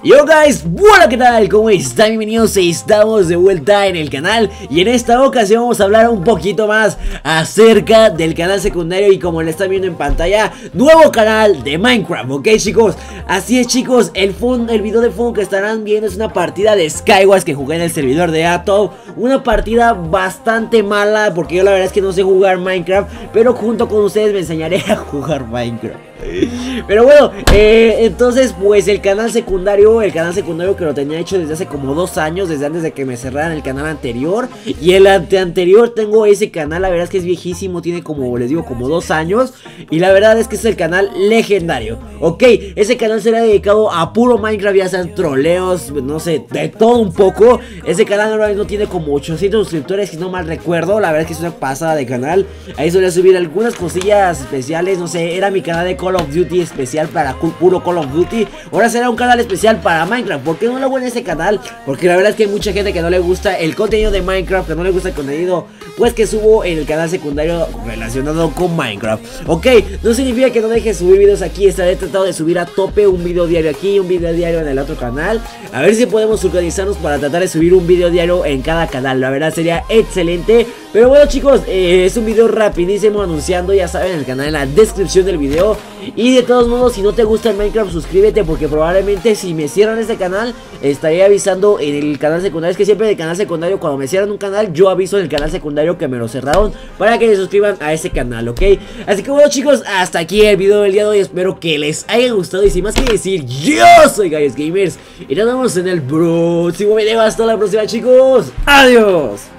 Yo guys, bueno, ¿qué tal? ¿Cómo están? Bienvenidos, estamos de vuelta en el canal. Y en esta ocasión vamos a hablar un poquito más acerca del canal secundario. Y como lo están viendo en pantalla, nuevo canal de Minecraft, ¿ok, chicos? Así es, chicos, el video de fondo que estarán viendo es una partida de Skywars que jugué en el servidor de Atoll. Una partida bastante mala, porque yo la verdad es que no sé jugar Minecraft, pero junto con ustedes me enseñaré a jugar Minecraft. Pero bueno, entonces pues el canal secundario que lo tenía hecho desde hace como 2 años, desde antes de que me cerraran el canal anterior. Y el anterior tengo ese canal, la verdad es que es viejísimo, tiene como, les digo, como 2 años. Y la verdad es que es el canal legendario, ok, ese canal será dedicado a puro Minecraft, ya sean troleos, no sé, de todo un poco. Ese canal ahora mismo tiene como 800 suscriptores, si no mal recuerdo. La verdad es que es una pasada de canal. Ahí solía subir algunas cosillas especiales, no sé, era mi canal de Call of Duty especial para puro Call of Duty. Ahora será un canal especial para Minecraft. ¿Por qué no lo hago en ese canal? Porque la verdad es que hay mucha gente que no le gusta el contenido de Minecraft, que no le gusta el contenido pues que subo en el canal secundario relacionado con Minecraft. Ok, no significa que no deje subir videos aquí. Estaré tratando de subir a tope un video diario aquí, un video diario en el otro canal. A ver si podemos organizarnos para tratar de subir un video diario en cada canal. La verdad sería excelente. Pero bueno, chicos, es un video rapidísimo anunciando, ya saben, el canal en la descripción del video. Y de todos modos, si no te gusta el Minecraft, suscríbete, porque probablemente si me cierran este canal, estaré avisando en el canal secundario. Es que siempre en el canal secundario, cuando me cierran un canal, yo aviso en el canal secundario que me lo cerraron, para que se suscriban a ese canal, ¿ok? Así que bueno, chicos, hasta aquí el video del día de hoy. Espero que les haya gustado. Y sin más que decir, yo soy Gaius Gamers y nos vemos en el próximo video. Hasta la próxima, chicos. Adiós.